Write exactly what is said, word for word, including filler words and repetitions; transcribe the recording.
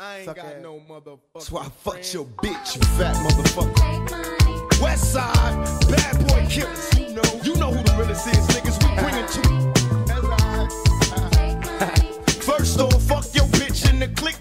I ain't Suck got ass. no motherfucker. That's why I fucked your bitch, you fat motherfucker. West Side, bad boy killers. You know, you know who the realest is, niggas. We bring it to you. That's all right. First off, fuck your bitch in the click.